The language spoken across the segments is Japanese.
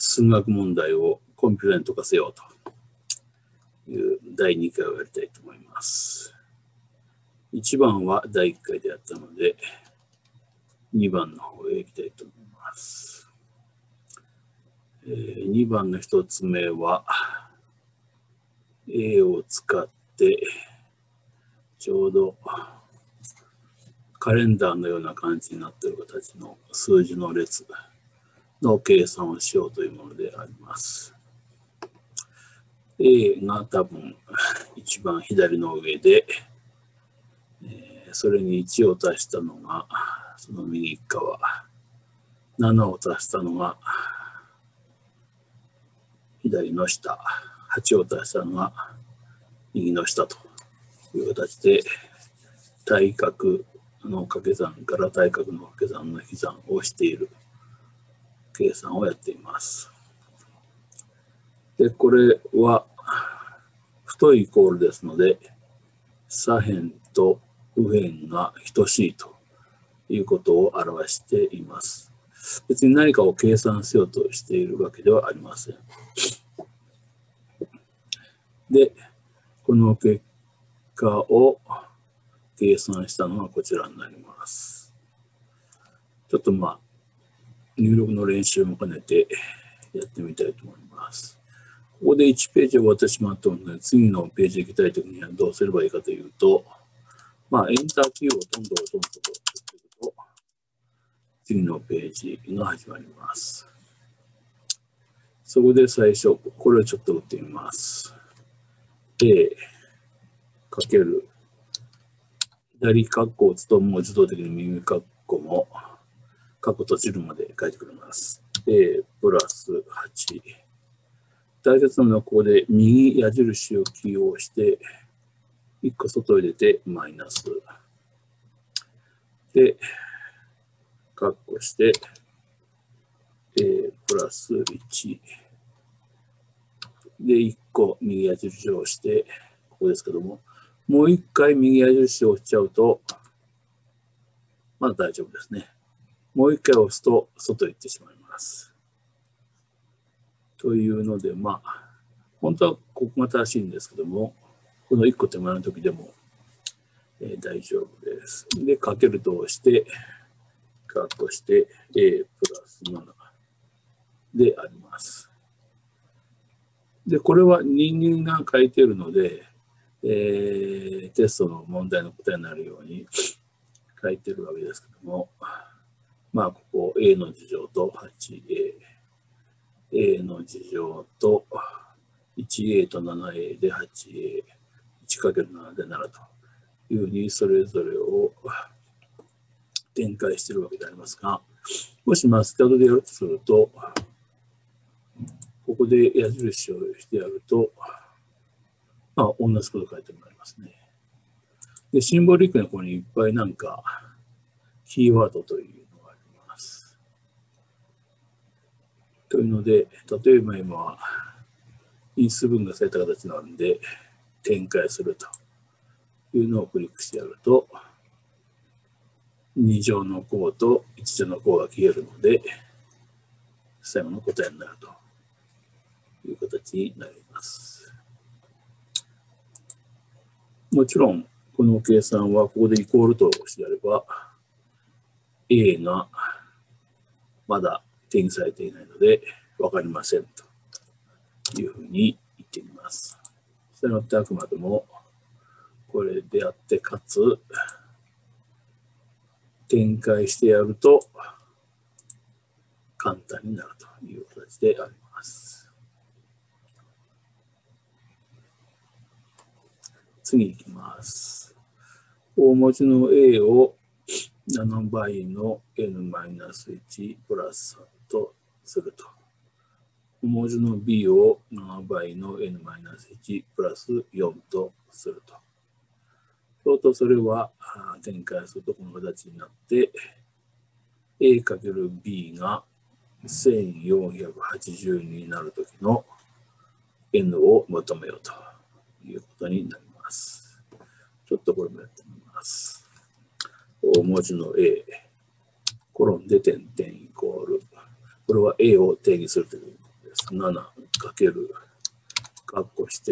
数学問題をコンピューターに解かせようという第2回をやりたいと思います。1番は第1回でやったので、2番の方へ行きたいと思います。2番の1つ目は、A を使って、ちょうどカレンダーのような感じになっている形の数字の列の計算をしようというものであります。A が多分一番左の上で、それに1を足したのがその右側、7を足したのが左の下、8を足したのが右の下という形で、対角の掛け算から対角の掛け算の引き算をしている計算をやっています。で、これは太いイコールですので、左辺と右辺が等しいということを表しています。別に何かを計算しようとしているわけではありません。で、この結果を計算したのがこちらになります。ちょっと入力の練習も兼ねてやってみたいと思います。ここで1ページ終わってしまったので、次のページに行きたいときにはどうすればいいかというと、エンターキーをどんどんと次のページが始まります。そこで最初、これをちょっと打ってみます。A かける左括弧を打つともう自動的に右括弧も括弧閉じるまで書いてくれます。A プラス8。大切なのはここで右矢印を起用して1個外へ出てマイナス。で、括弧して A プラス1。で、1個右矢印を押して、ここですけども、もう1回右矢印を押しちゃうと、まだ大丈夫ですね。もう1回押すと外へ行ってしまいます。というので、本当はここが正しいんですけども、この1個手前の時でも、大丈夫です。で、かけると押して、括弧して A プラス7であります。で、これは人間が書いているので、テストの問題の答えになるように書いてるわけですけども、ここ A の事情と 8A、A の事情と 1A と 7A で 8A、1×7 で7というふうにそれぞれを展開しているわけでありますが、もしマスタードでやるとすると、ここで矢印をしてやると、同じこと書いてもらいますね。で、シンボリックなここにいっぱいキーワードというのがあります。というので、例えば今は因数分がされた形なので、展開するというのをクリックしてやると、2乗の項と1乗の項が消えるので、最後の答えになるという形になります。もちろん、この計算はここでイコールとしてやれば、A がまだ定義されていないので分かりませんというふうに言ってみます。したがってあくまでもこれであって、かつ展開してやると簡単になるという形であります。次いきます。大文字の A を7倍の n-1 プラス3とすると。大文字の B を7倍の n-1 プラス4とすると。そうとそれは展開するとこの形になって、A×B が1480になるときの n を求めようということになります。ちょっとこれもやってみます。大文字の A、コロンで点々イコール。これは A を定義するということです。7かける、括弧して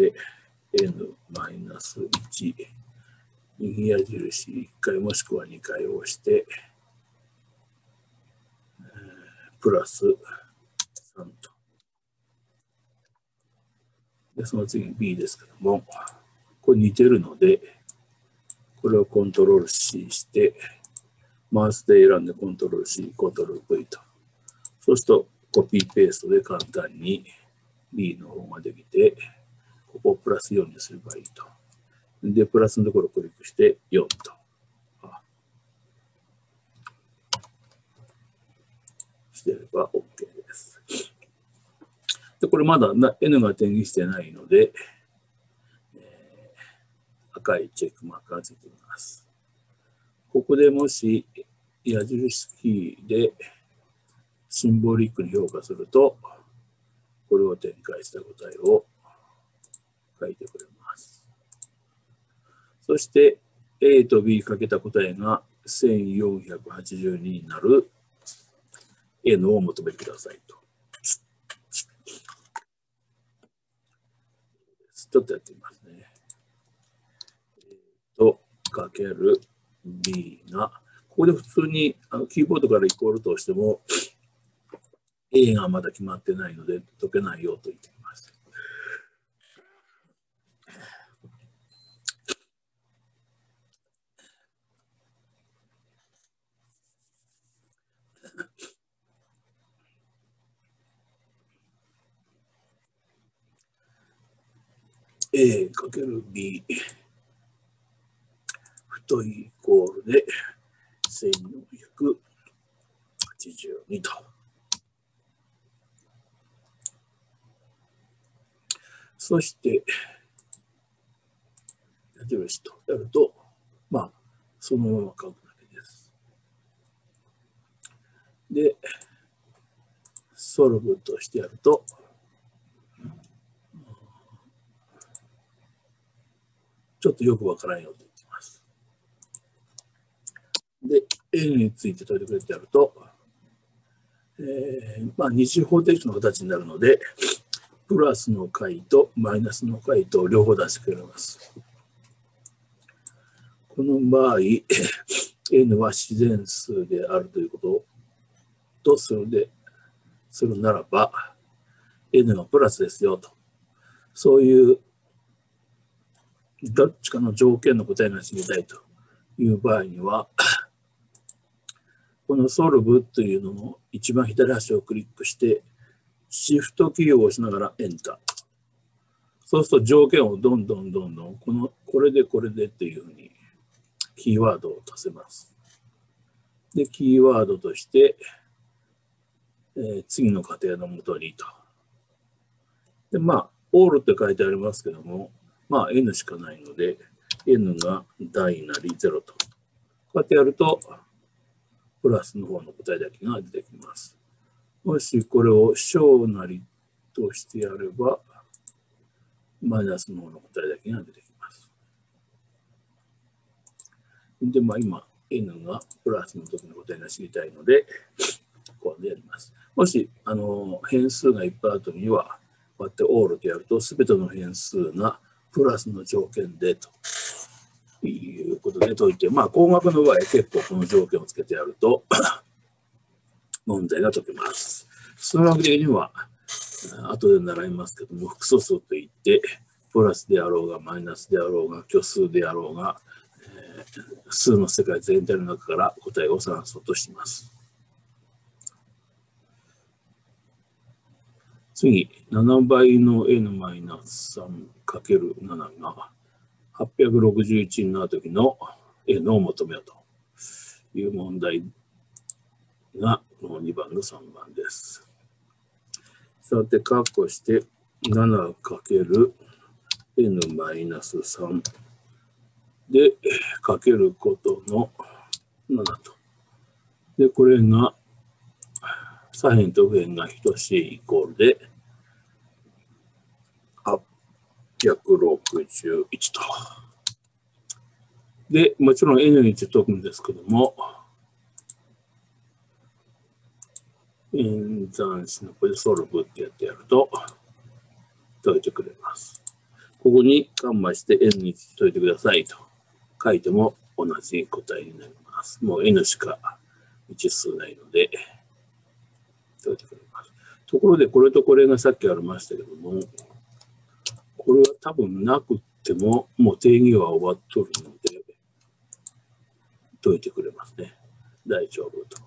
、n-1、右矢印1回もしくは2回押して、プラス3と。で、その次 B ですけども、これ似てるので、これをコントロール C して、マウスで選んでコントロール C、コントロール V と。そうすると、コピーペーストで簡単に B の方ができて、ここをプラス4にすればいいと。で、プラスのところをクリックして4と。してれば OK です。で、これまだ N が転記してないので、赤いチェックマークがついています。ここでもし矢印キーでシンボリックに評価すると、これを展開した答えを書いてくれます。そして A と B かけた答えが1482になる N をお求めくださいと。ちょっとやってみますね。かける B が、ここで普通にキーボードからイコールとしても、A がまだ決まってないので解けないよと言っています。A かける B 太いイコールで1482と。そして、矢印とやると、まあ、そのまま書くだけです。で、ソルブとしてやると、ちょっとよくわからんよと言っています。で、N について解いてくれてやると、まあ、二次方程式の形になるので、プラスの解とマイナスの解と両方出してくれます。この場合、N は自然数であるということとするならば、N がプラスですよと。そういうどっちかの条件の答えが知りたいという場合には、このソルブというのの一番左端をクリックして、シフトキーを押しながらエンター。そうすると条件をどんどんこれでっていうふうにキーワードを足せます。で、キーワードとして、次の過程のもとにと。で、まあ、オールって書いてありますけども、まあ、N しかないので、N が大なり0と。こうやってやると、プラスの方の答えだけが出てきます。もしこれを小なりとしてやれば、マイナスの方の答えだけが出てきます。で、まあ今、N がプラスの時の答えが知りたいので、こうやります。もし、変数がいっぱいあるときには、こうやってオールとやると、すべての変数がプラスの条件でということで解いて、まあ、工学の場合、結構この条件をつけてやると、問題が解けます。数学的には、後で習いますけども、複素数といって、プラスであろうが、マイナスであろうが、虚数であろうが、数の世界全体の中から答えを算出とします。次、7倍の n-3×7 が861になるときの n を求めようという問題がこの2番の3番です。さて、括弧して7×n-3 でかけることの7と。で、これが左辺と右辺が等しいイコールで861と。で、もちろん n について解くんですけども、 演算子のこれでソルブってやってやると、解いてくれます。ここにカンマして N に解いてくださいと書いても同じ答えになります。もう N しか未知数ないので、解いてくれます。ところで、これとこれがさっきありましたけども、これは多分なくっても、もう定義は終わっとるので、解いてくれますね。大丈夫と。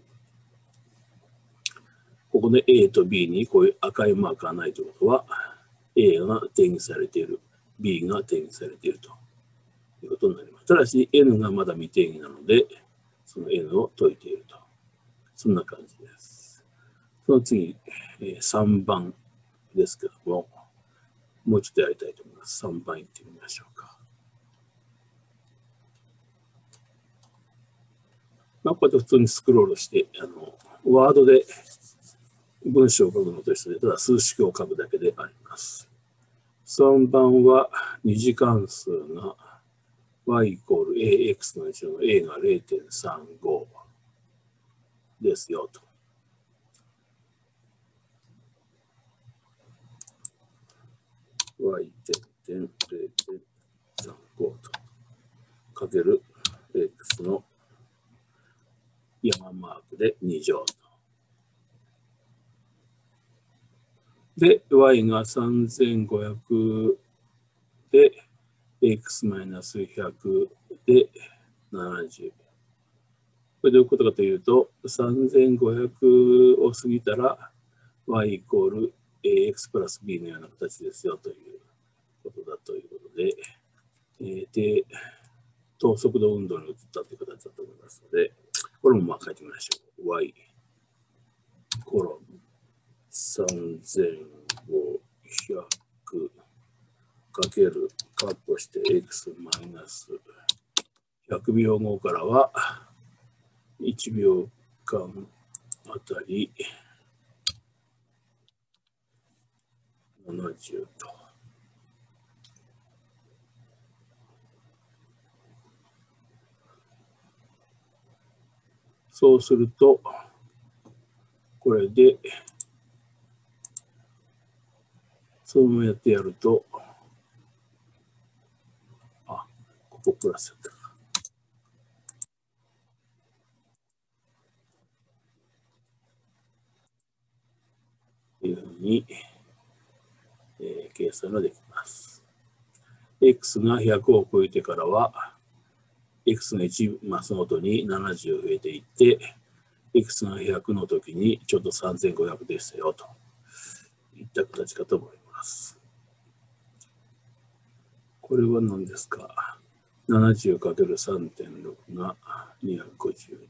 ここで A と B にこういう赤いマークがないということは、A が定義されている、B が定義されているということになります。ただし、N がまだ未定義なので、その N を解いていると。そんな感じです。その次、3番ですけども、もうちょっとやりたいと思います。3番いってみましょうか。こうやって普通にスクロールして、ワードで文章を書くのと一緒で、ただ数式を書くだけであります。3番は二次関数が y イコール ax の1の a が 0.35 ですよと。y.0.35 とかける x の山マークで2乗と。で、y が3500で、x-100 で70。これどういうことかというと、3500を過ぎたら、y イコール ax プラス b のような形ですよということだということで、で、等速度運動に移ったという形だと思いますので、これもまあ書いてみましょう。y コロン3500かけるカッコして x マイナス100秒後からは1秒間あたり70と。そうすると、これで、そのままやってやると、あ、ここプラスやったか。というふうに、計算ができます。x が100を超えてからは、x が1マスごとに70増えていって、x が100の時にちょうど3500でしたよといった形かと思います。これは何ですか？ 70×3.6 が252。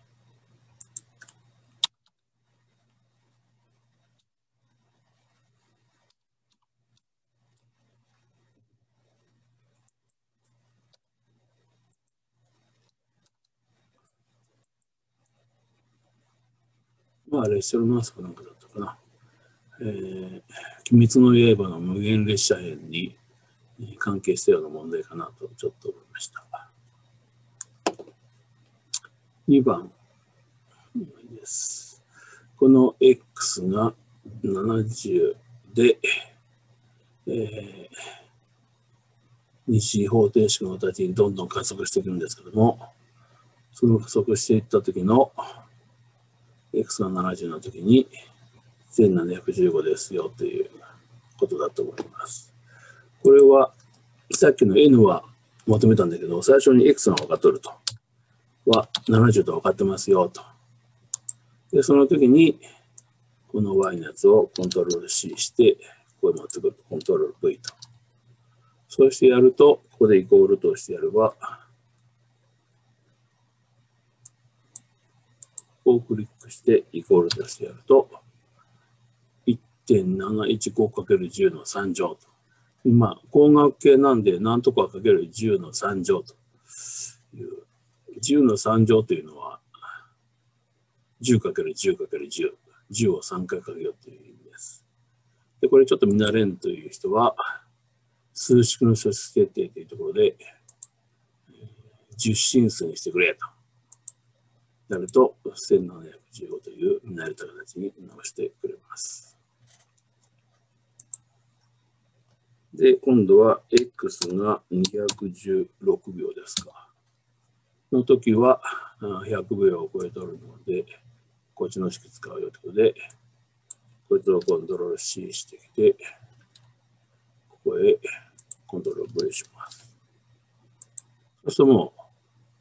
まあ、列車のマスクなんかだったかな。鬼滅の刃の無限列車編に関係したような問題かなとちょっと思いました。2番です。この x が70で、二次方程式の形にどんどん加速していくんですけども、その加速していった時の x が70の時に1715ですよということだと思います。これはさっきの n は求めたんだけど、最初に x が分かっとると。は70と分かってますよと。で、その時に、この y のやつをコントロール C して、ここに持ってくると、コントロール V と。そうしてやると、ここでイコールとしてやれば、ここをクリックしてイコールとしてやると、1.715×10 の3乗と。まあ、工学系なんで、なんとかかける10の3乗という。10の3乗というのは、10×10×10。10を3回かけようという意味です。で、これちょっと見慣れんという人は、数式の初式設定というところで、10進数にしてくれとなると1715という見慣れた形に直してくれます。で、今度は X が216秒ですか。の時は100秒を超えとるので、こっちの式使うよということで、こいつをコントロール C してきて、ここへコントロール V します。そうするともう、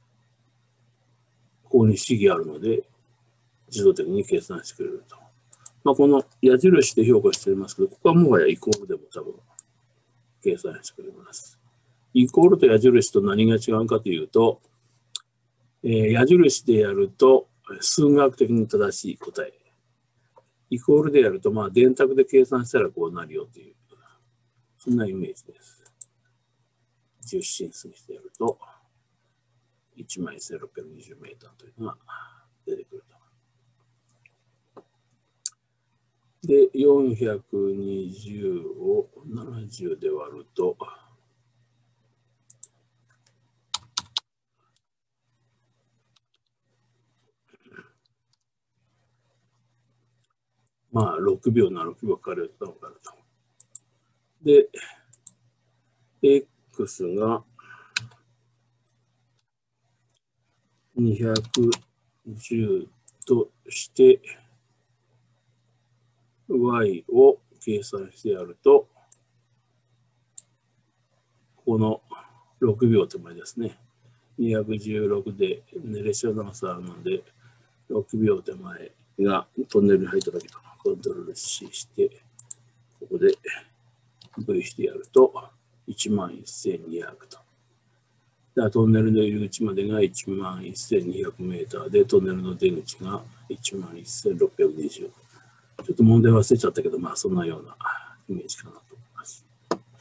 ここに式があるので、自動的に計算してくれると。この矢印で評価していますけど、ここはもはやイコールでも多分計算してくれます。イコールと矢印と何が違うかというと、矢印でやると数学的に正しい答え。イコールでやると、電卓で計算したらこうなるよという、そんなイメージです。10進数にしてやると、11,620メーターというのが出てくると。で、420を70で割ると、6秒な6秒かかると分かると。で、X が210として、Y を計算してやると、この6秒手前ですね。216で、列車の差なので、6秒手前がトンネルに入った時とコントロール C して、ここで V してやると、11,200と。だからトンネルの入り口までが11,200メーターで、トンネルの出口が11,620。ちょっと問題忘れちゃったけど、そんなようなイメージかなと思います。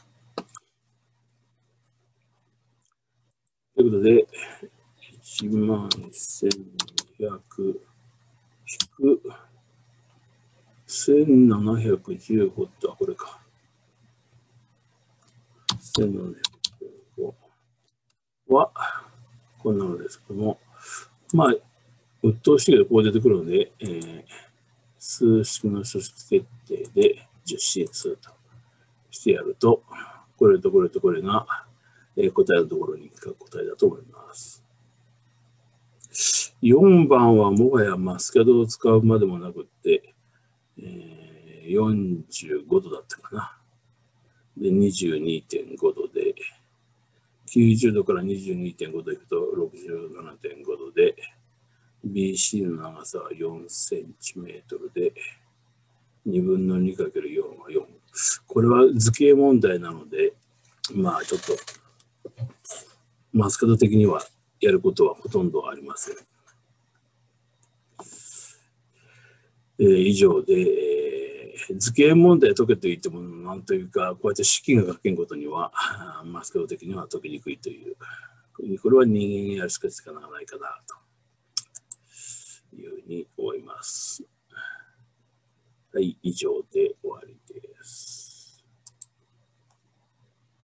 ということで、11,200引く1715ってこれか。1715はこんなのですけども、鬱陶しいけどこう出てくるので、数式の書式設定で10進数としてやると、これとこれとこれが、答えのところに書く答えだと思います。4番はもはやマスキャドを使うまでもなくって、45度だったかな。で、22.5 度で、90度から22.5 度いくと 67.5 度で、BC の長さは4センチメートルで、2分の 2×4 は4。これは図形問題なので、ちょっと、マスカド的にはやることはほとんどありません。以上で、図形問題解けといっても、なんというか、こうやって式が書けんことには、マスカド的には解きにくいという、これは人間がやるしかつかならないかな、というふうに思います。はい、以上で終わりです。